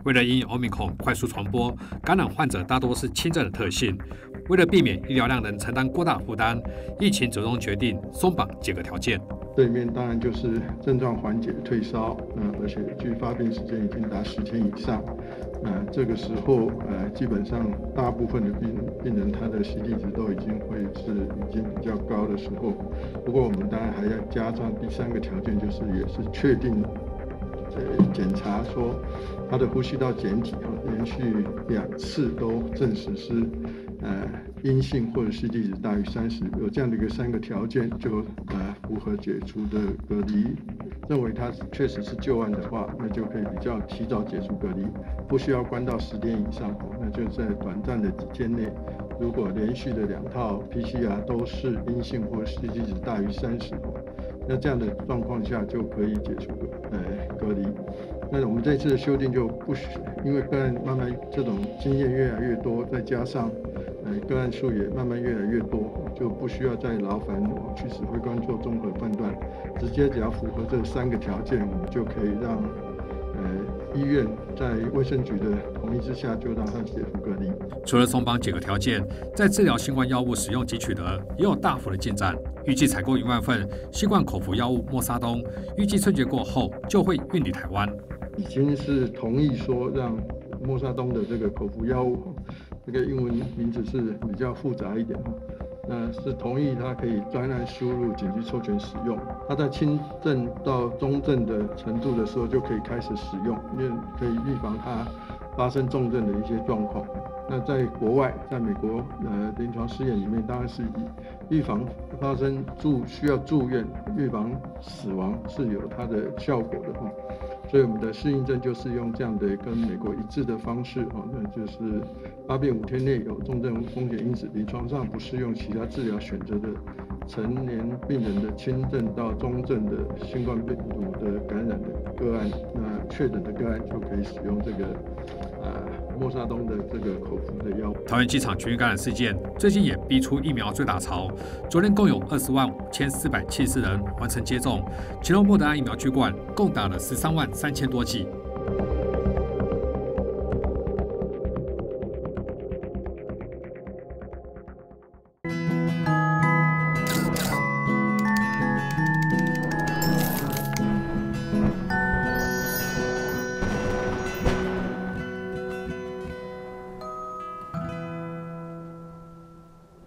为了因应 Omicron 快速传播，感染患者大多是轻症的特性。为了避免医疗量能承担过大负担，疫情最终决定松绑解隔条件。 对面当然就是症状缓解、退烧，而且距发病时间已经达10天以上。这个时候，基本上大部分的病人他的 CT 值都已经比较高的时候。不过我们当然还要加上第3个条件，就是也是确定检查说他的呼吸道检体连续2次都证实是阴性或者 CT 值大于30，有这样的一个3个条件，就符合解除的隔离。认为他确实是旧案的话，那就可以比较提早解除隔离，不需要关到10天以上，那就在短暂的几天内，如果连续的2套 PCR 都是阴性或者 CT 值大于30，那这样的状况下就可以解除隔离。那我们这次的修订就不需，因为个案慢慢这种经验越来越多，再加上个案数也慢慢越来越多，就不需要再劳烦我去指挥官做综合判断，直接只要符合这3个条件，我们就可以让医院在卫生局的同意之下，就让他解除隔离。 除了松绑解隔条件，在治疗新冠药物使用及取得也有大幅的进展。预计采购1万份新冠口服药物莫沙东，预计春节过后就会运抵台湾。 已经是同意说让莫沙东的这个口服药物，这个英文名字是比较复杂一点，是同意它可以专案输入紧急授权使用。它在轻症到中症的程度的时候就可以开始使用，因为可以预防它发生重症的一些状况。那在国外，在美国临床试验里面，当然是以预防发生需要住院、预防死亡是有它的效果的。所以我们的适应症就是用这样的跟美国一致的方式，那就是发病5天内有重症风险因子，临床上不适用其他治疗选择的成年病人的轻症到中症的新冠病毒的感染的个案，那确诊的个案就可以使用这个莫沙东的这个口服的药物。 桃园机场群聚感染事件最近也逼出疫苗追打潮，昨天共有205474人完成接种，其中莫德纳疫苗巨罐共打了133000多剂。